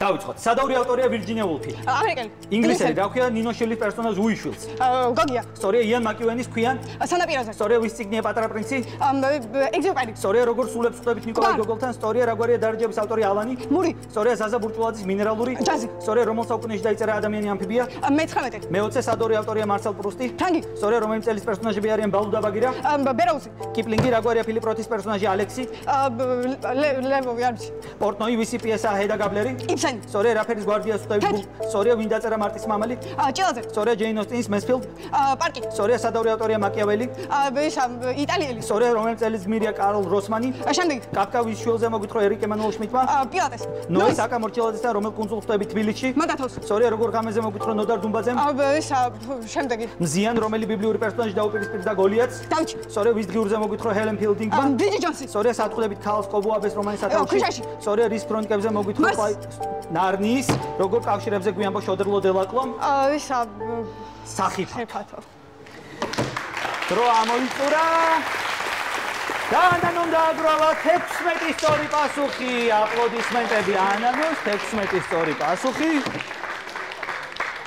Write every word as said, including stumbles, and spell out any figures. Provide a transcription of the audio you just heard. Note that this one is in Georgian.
დავიწყოთ. სადაური ავტორია ვირჯინია ვულფი. ამერიკელი. ინგლისელი, რა ქვია ნინო შერლის პერსონაჟ უიშვილს. გოგია. სწორია იან მაკიუენის ქვიან. სანაპიროზე. სწორია ვის ციგნია პატარა პრინცი? ეგზიუპერი. სწორია როგორ სულებს ხვდებით ნიკოლაი გოგოლთან, სწორია რაგვარია დარაჯების ავტორი ალანი. მური. სწორია ზაზა ბურჭულაძის მინერალური. ჯაზი. სწორია რომელ საუკუნეში დაიწერა ადამიანი ამფიბია? მეცხრამეტე. მეოცე სადაური ავტორია მარსელ პრუსტი. ფრანგი. სწორია რომელი წელის პერსონაჟები არიან ბალუ და ბაგირა? ბეროუსი. კიპლინგი რაგვარია ფილიპ როთის პერსონაჟი ალექსი? ლევოვი არის. პორტნოი ვისი პიესაა ჰედა გაბლერი? იბსენი. სწორია რაფერის გვარდიას ხვდებით? სწორია ვინ დაწერა მარტის მამალი? ჭილაძე. სწორია ჯეინ ოსტინის მესფილდ? პარკი. სწორია სადაური ავტორია მაკიაველი? იტალიელი. სწორია რომელი წელის გმირია კარლ როსმანი? შემდეგი. კაფკა ვის შვილზე მოგვითხრა ერიკ ემანუელ შმიდტმა? პილატეს. ნოის აკა მორჩილაძესთან რომელ კუნძულს ხვდებით თბილისში? მაგათოს. სწორია როგორ ღამეზე მოგვითხრა ნოდარ დუმბაძემ? შემდეგი. მზიან რომელი ბიბლიური პერსონაჟი დაუპირისპირდა გოლიათს? დავიჩი. სწორია ვის დღიურზე მოგვითხრა ჰელენ ფილდინგმა? ბრიჯიტ ჯონსი. სწორია სათხოვებით ქალს კობუაბეს რომანის სათავეში? სწორია რის ქრონიკებზე მოგვითხრა ნარნიის როგორ კავშირებზე გვიანბო შოდრლო დელაკლომ? ისა სახიფათო. დრო ამოიწურა. და ანანომ დააგროვა თექვსმეტი სწორი პასუხი. აპლოდისმენტები ანანოს, თექვსმეტი სწორი პასუხი.